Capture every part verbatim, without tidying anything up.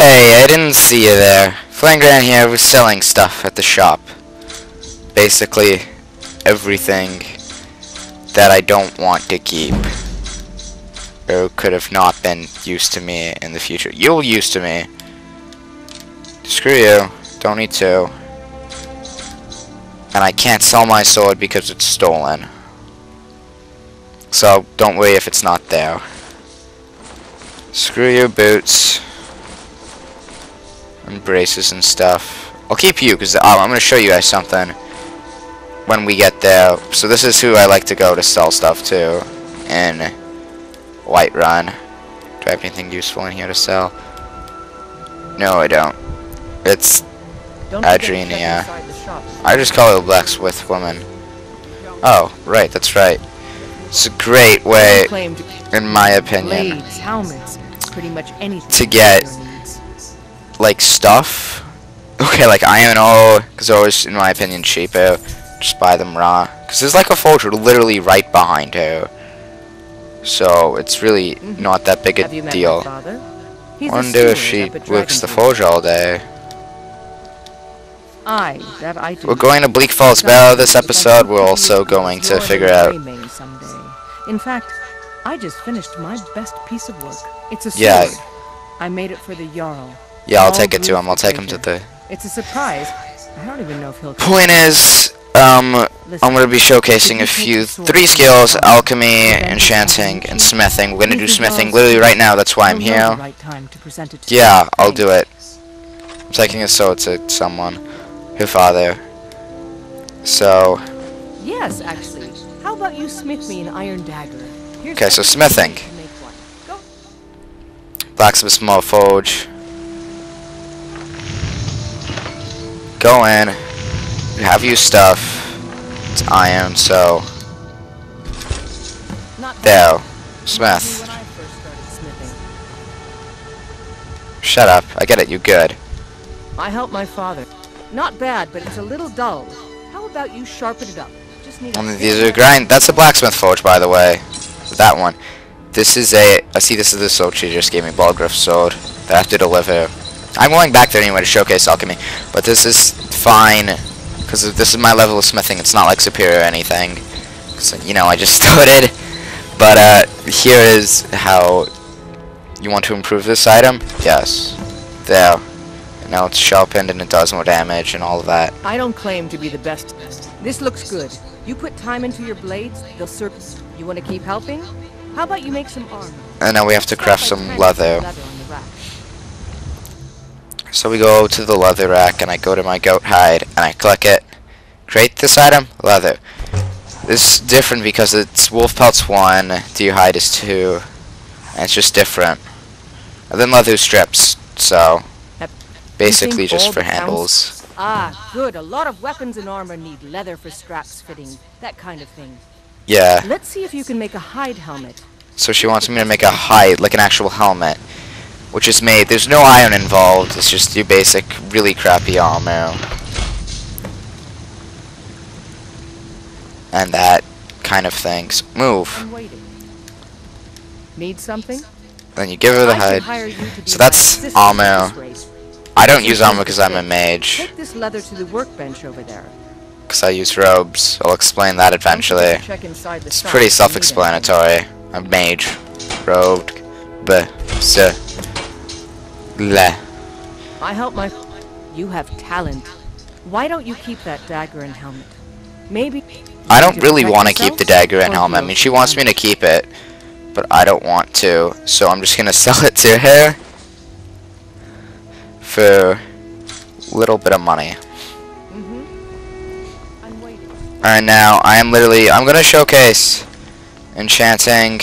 Hey, I didn't see you there. Flangran here was selling stuff at the shop. Basically, everything that I don't want to keep. Or could have not been used to me in the future. You'll used to me. Screw you. Don't need to. And I can't sell my sword because it's stolen. So, don't worry if it's not there. Screw your boots. And braces and stuff. I'll keep you, because I'm going to show you guys something when we get there. So this is who I like to go to sell stuff to in Whiterun. Do I have anything useful in here to sell? No, I don't. It's Adrenia. I just call her a blacksmith woman. Oh, right, that's right. It's a great way, in my opinion, to get, like, stuff. Okay, like iron ore, because they're always, in my opinion, cheaper. Just buy them raw. Because there's like a forge literally right behind her. So, it's really mm-hmm. not that big a deal. Wonder if she works the forge all day. I, that I do. We're going to Bleak Falls Barrow this episode. We're also going to figure out... In fact, I just finished my best piece of work. It's a sword. Yeah. I made it for the Jarl. Yeah, I'll take it to him. I'll take him to the... It's a surprise. I don't even know if he'll... Point is, um, I'm going to be showcasing a few, three skills: alchemy, enchanting, and smithing. We're going to do smithing literally right now. That's why I'm here. Yeah, I'll do it. I'm taking a sword to someone. Her father. So... Yes, actually. How about you smith me an iron dagger? Here's okay, so smithing. Blacksmith small forge. Go in. You have your stuff. It's iron, so... There. Smith. Shut up. I get it, you good. I helped my father. Not bad, but it's a little dull. How about you sharpen it up? Just need Only these are grind. That's a blacksmith forge, by the way. That one. This is a... I see this is the sword she just gave me. Balgriff's sword. That I have to deliver. I'm going back there anyway to showcase alchemy. But this is fine. Because this is my level of smithing. It's not like superior or anything. So, you know, I just started. But, uh, here is how you want to improve this item. Yes. There. Now it's sharpened and it does more damage and all of that. I don't claim to be the best. This looks good. You put time into your blades, they'll serve. You want to keep helping? How about you make some armor? And now we have to craft some leather. So we go to the leather rack and I go to my goat hide and I click it. Create this item, leather. This is different because it's wolf pelts one, deer hide is two, and it's just different. And then leather strips, so basically just for handles. Ah, good. A lot of weapons and armor need leather for straps fitting, that kind of thing. Yeah. Let's see if you can make a hide helmet. So she wants me to make a hide, like an actual helmet, which is made. There's no iron involved. It's just your basic, really crappy armor. And that kind of things. Move. I'm waiting. Need something? Then you give her the hide. So that's armor. I don't use armor because I'm a mage. Take this leather to the workbench over there. Because I use robes. I'll explain that eventually. It's pretty self-explanatory. I'm a mage. Robed. B. S. Le. I help my... You have talent. Why don't you keep that dagger and helmet? Maybe... I don't really want to keep the dagger and helmet. I mean, she wants me to keep it. But I don't want to. So I'm just going to sell it to her. For a little bit of money. Alright, now I am literally, I'm gonna showcase enchanting,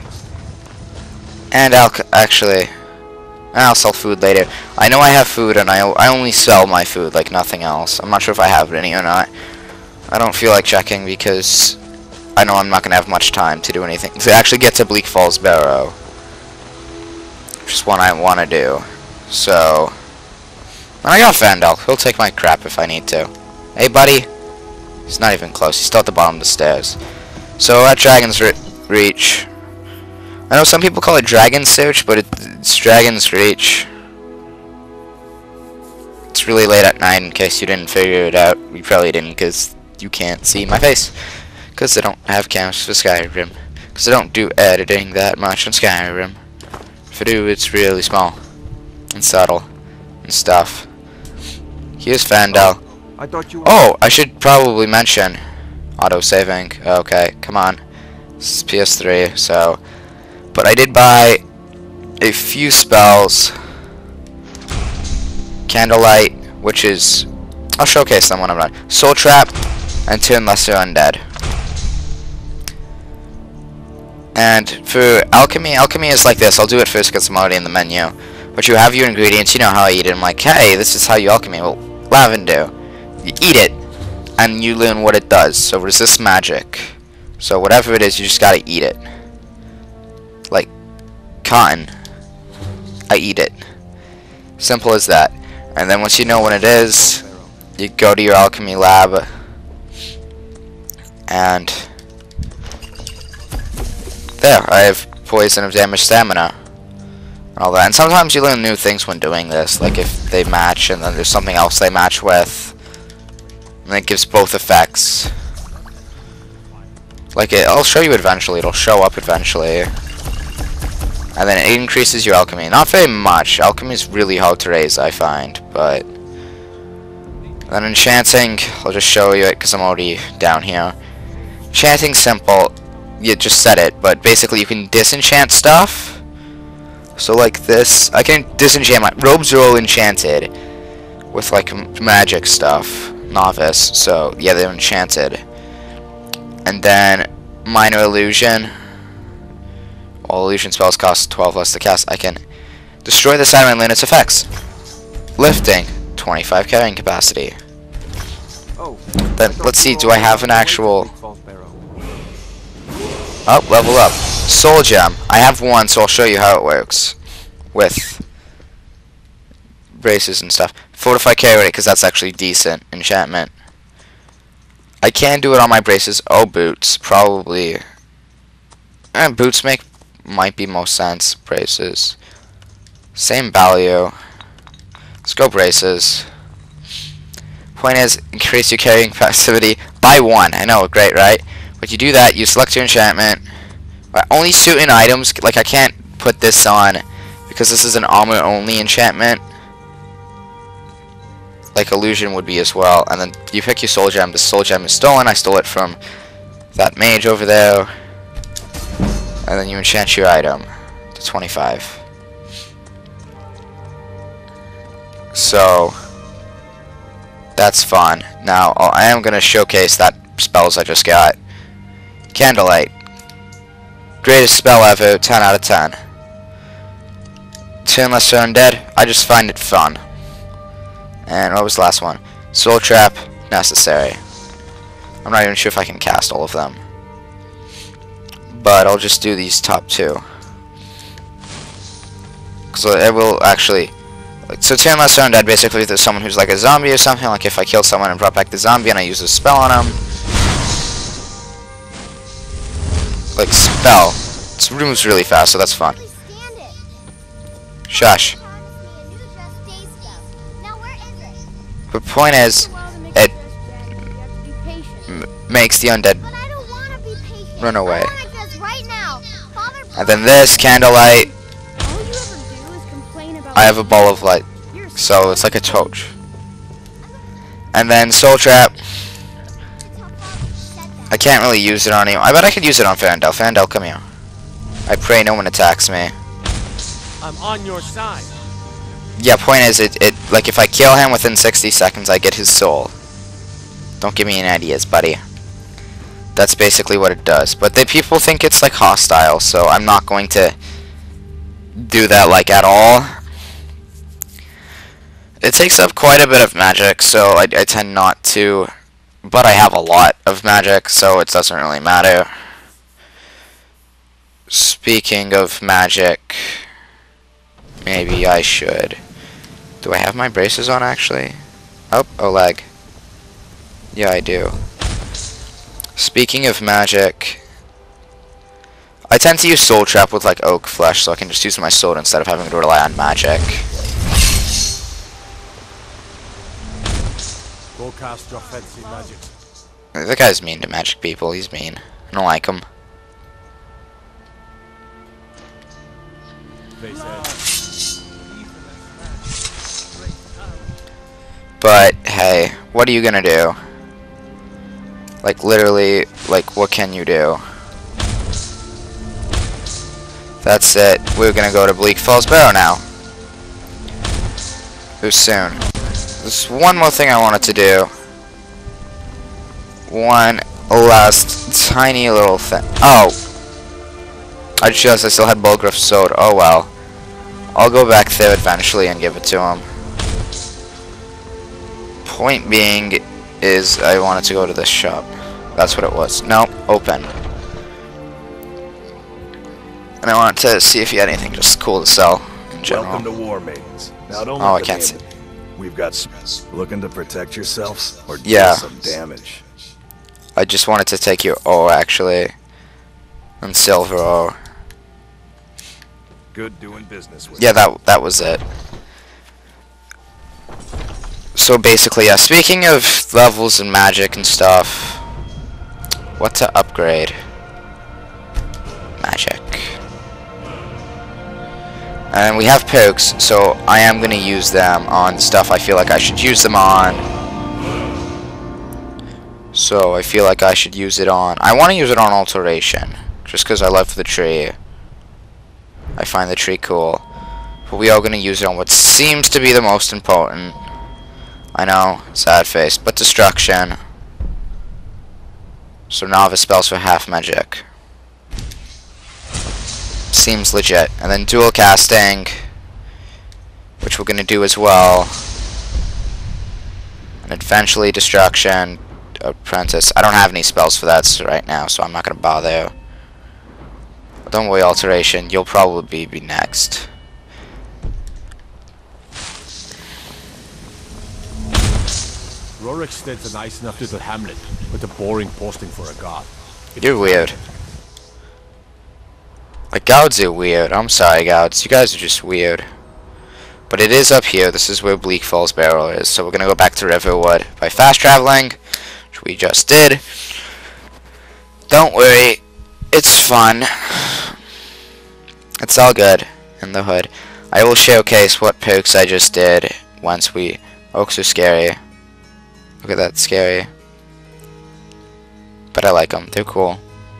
and I'll actually, I'll sell food later. I know I have food, and I I only sell my food like nothing else. I'm not sure if I have any or not. I don't feel like checking because I know I'm not gonna have much time to do anything to actually get to Bleak Falls Barrow, which is what I want to do. So. I got Fandel. He'll take my crap if I need to. Hey, buddy. He's not even close. He's still at the bottom of the stairs. So, at Dragon's Re Reach. I know some people call it Dragon Search, but it, it's Dragon's Reach. It's really late at night, in case you didn't figure it out. You probably didn't, because you can't see my face. Because I don't have cams for Skyrim. Because I don't do editing that much on Skyrim. If I do, it's really small. And subtle. And stuff. Here's Fandel. I thought you. Oh, I should probably mention auto-saving. Okay, come on. This is P S three, so. But I did buy a few spells. Candlelight, which is. I'll showcase them when I'm done. Soul Trap and Turn Lesser Undead. And for alchemy, alchemy is like this. I'll do it first because I'm already in the menu. But you have your ingredients. You know how I eat it. I'm like, hey, this is how you alchemy. Well, lavender. You eat it, and you learn what it does. So resist magic. So whatever it is, you just gotta eat it. Like cotton. I eat it. Simple as that. And then once you know what it is, you go to your alchemy lab, and there, I have poison of damage stamina. And all that. And sometimes you learn new things when doing this, like if they match and then there's something else they match with. And it gives both effects. Like it, I'll show you eventually. It'll show up eventually. And then it increases your alchemy. Not very much. Alchemy is really hard to raise, I find. But then enchanting, I'll just show you it because I'm already down here. Enchanting simple. You just said it, but basically you can disenchant stuff. So like this, I can disenchant my robes are all enchanted with like magic stuff. Novice, so yeah, they're enchanted. And then minor illusion. All illusion spells cost twelve less to cast. I can destroy this item and learn its effects. Lifting, twenty-five carrying capacity. Oh. Then let's see, do I have an actual? Oh, level up. Soul gem. I have one, so I'll show you how it works with braces and stuff. Fortify carry rate, because that's actually decent enchantment. I can do it on my braces. Oh, boots, probably. And boots make might be most sense. Braces, same value. Let's go braces. Point is, increase your carrying passivity by one. I know, great, right? But you do that, you select your enchantment. But only certain items, like I can't put this on because this is an armor only enchantment. Like illusion would be as well. And then you pick your soul gem. The soul gem is stolen. I stole it from that mage over there. And then you enchant your item to twenty-five. So that's fun. Now I am going to showcase that spells I just got. Candlelight. Greatest spell ever, ten out of ten. Turn Lesser Undead, I just find it fun. And what was the last one? Soul Trap, necessary. I'm not even sure if I can cast all of them. But I'll just do these top two. Because it will actually... Like, so Turn Lesser Undead, basically if there's someone who's like a zombie or something, like if I kill someone and brought back the zombie and I use a spell on them. Like spell. It moves really fast, so that's fun. Shush. The point is, it m makes the undead run away. And then this candlelight, I have a ball of light, so it's like a torch. And then soul trap. I can't really use it on anyone. I bet I could use it on Fandel. Fandel, come here. I pray no one attacks me. I'm on your side. Yeah, point is, it, it like if I kill him within sixty seconds, I get his soul. Don't give me any ideas, buddy. That's basically what it does. But the people think it's like hostile, so I'm not going to do that like at all. It takes up quite a bit of magic, so I, I tend not to. But I have a lot of magic, so it doesn't really matter. Speaking of magic, maybe I should. Do I have my braces on, actually? Oh, Oleg. Yeah, I do. Speaking of magic, I tend to use Soul Trap with, like, oak flesh, so I can just use my sword instead of having to rely on magic. Go cast your fancy magic. The guy's mean to magic people. He's mean. I don't like him. They said. But hey, what are you gonna do? Like literally, like what can you do? That's it. We're gonna go to Bleak Falls Barrow now. Who's soon? There's one more thing I wanted to do. One last tiny little thing. Oh! I just realized I still had Bulgriff's sword. Oh well. I'll go back there eventually and give it to him. Point being is I wanted to go to this shop. That's what it was. No, open. And I wanted to see if you had anything just cool to sell in general. Welcome to War Maidens. Now don't Oh, let I can't them in. We've got s- looking to protect yourself or do Yeah. some damage. I just wanted to take your ore actually. And silver ore. Good doing business with Yeah, that that was it. So basically, yeah, speaking of levels and magic and stuff, what to upgrade? Magic. And we have perks, so I am going to use them on stuff I feel like I should use them on. So I feel like I should use it on... I want to use it on Alteration, just because I love the tree. I find the tree cool. But we are going to use it on what seems to be the most important. I know, sad face, but Destruction. So Novice spells for half magic. Seems legit. And then Dual Casting, which we're going to do as well. And eventually Destruction, Apprentice. I don't have any spells for that right now, so I'm not going to bother. But don't worry, Alteration, you'll probably be next. Rorikstead's a nice enough little hamlet, but a boring posting for a god. You're weird. Like, Gouds are weird. I'm sorry, Gouds. You guys are just weird. But it is up here. This is where Bleak Falls Barrow is. So we're going to go back to Riverwood by fast traveling, which we just did. Don't worry. It's fun. It's all good in the hood. I will showcase what perks I just did once we... Oaks are scary. Look at that, scary. But I like them. They're cool.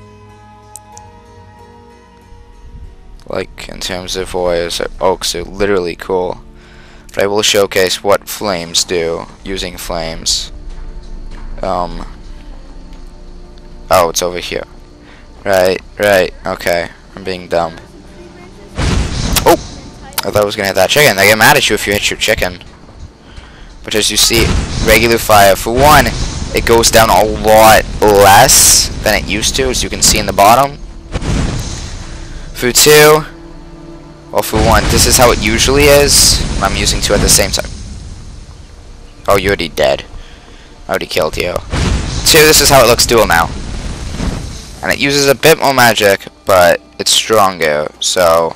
Like, in terms of warriors, oaks are literally cool. But I will showcase what flames do using flames. Um. Oh, it's over here. Right, right. Okay. I'm being dumb. Oh! I thought I was gonna hit that chicken. They get mad at you if you hit your chicken. But as you see, regular fire, for one, it goes down a lot less than it used to, as you can see in the bottom. For two, well, for one, this is how it usually is. I'm using two at the same time. Oh, you're already dead. I already killed you. Two, this is how it looks dual now. And it uses a bit more magic, but it's stronger, so...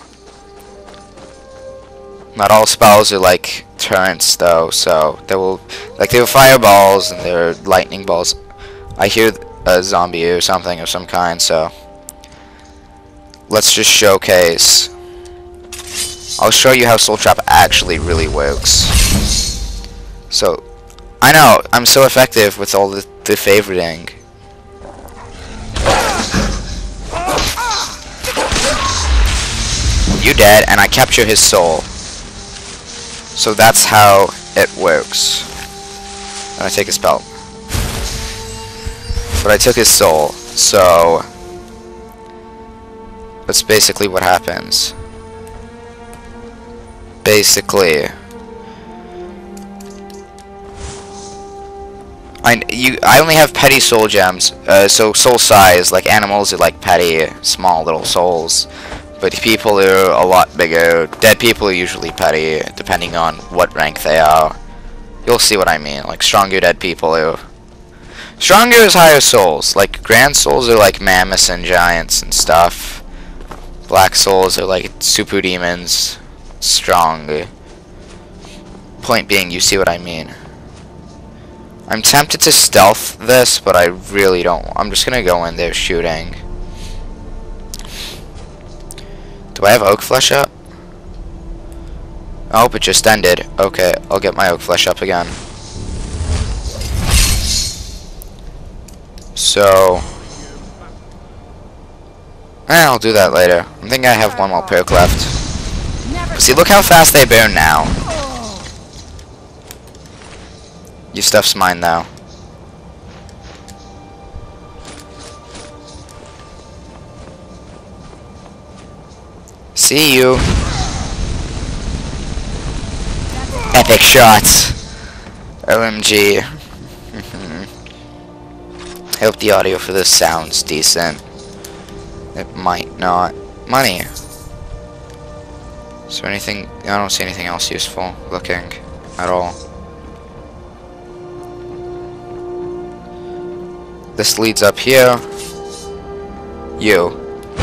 Not all spells are like turrets, though, so there will... Like, there are fireballs and there are lightning balls. I hear a zombie or something of some kind, so... Let's just showcase. I'll show you how Soul Trap actually really works. So, I know, I'm so effective with all the, the favoriting. You dead, and I capture his soul. So that's how it works. And I take his spell. But I took his soul, so... That's basically what happens. Basically. I, you, I only have petty soul gems, uh, so soul size, like animals are like petty, small little souls. But people are a lot bigger. Dead people are usually petty, depending on what rank they are. You'll see what I mean, like stronger dead people are... Stronger is higher souls, like grand souls are like mammoths and giants and stuff. Black souls are like super demons, strong. Point being, you see what I mean. I'm tempted to stealth this, but I really don't. I'm just gonna go in there shooting. Do I have oak flesh up? Oh, it just ended. Okay, I'll get my oak flesh up again. So, eh, I'll do that later. I think I have one more perk left. See, look how fast they burn now. Your stuff's mine now. See you. Epic shots. O M G. I hope the audio for this sounds decent. It might not. Money. Is there anything? I don't see anything else useful looking at all. This leads up here. You.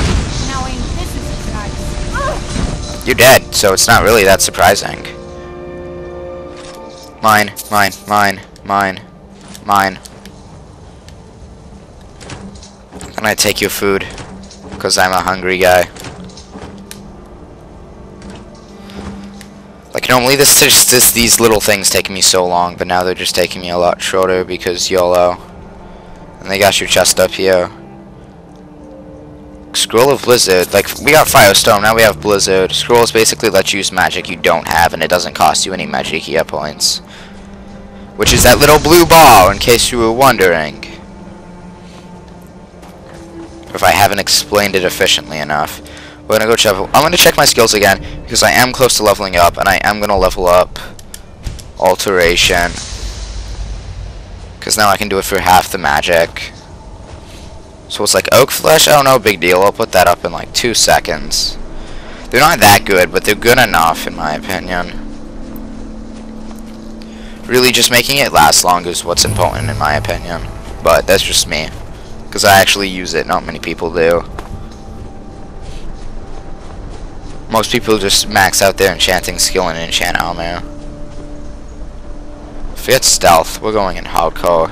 You're dead, so it's not really that surprising. Mine, mine, mine, mine, mine. Can I take your food? Because I'm a hungry guy. Like, normally this just this, these little things take me so long, but now they're just taking me a lot shorter because YOLO. And they got your chest up here. Scroll of Blizzard. Like, we got Firestone, now we have Blizzard. Scrolls basically let you use magic you don't have, and it doesn't cost you any magic hit points. Which is that little blue ball, in case you were wondering. If I haven't explained it efficiently enough. We're gonna go check. I'm gonna check my skills again, because I am close to leveling up, and I am gonna level up Alteration. Because now I can do it for half the magic. So it's like oak flesh? Oh, no big deal. I'll put that up in like two seconds. They're not that good, but they're good enough in my opinion. Really, just making it last long is what's important in my opinion. But that's just me. Because I actually use it, not many people do. Most people just max out their enchanting skill and enchant armor. If it's stealth, we're going in hardcore.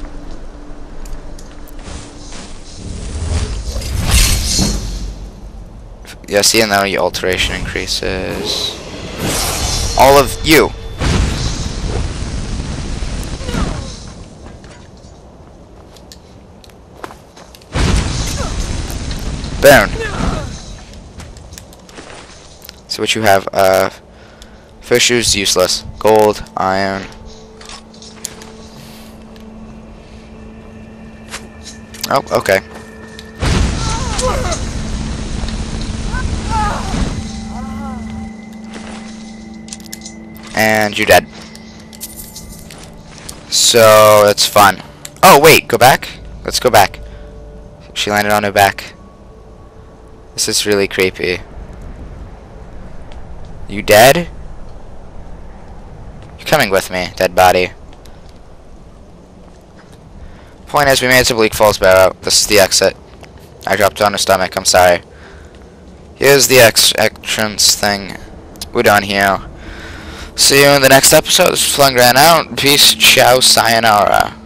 Yeah, see, and now your alteration increases. All of you. Burn. So what you have, uh, fish shoes, useless. Gold, iron. Oh, okay. And you're dead. So, it's fun. Oh, wait, go back? Let's go back. She landed on her back. This is really creepy. You dead? You're coming with me, dead body. Point is, we made it to Bleak Falls Barrow. This is the exit. I dropped on her stomach, I'm sorry. Here's the ex entrance thing. We're done here. See you in the next episode. This is Flungran out. Peace, ciao, sayonara.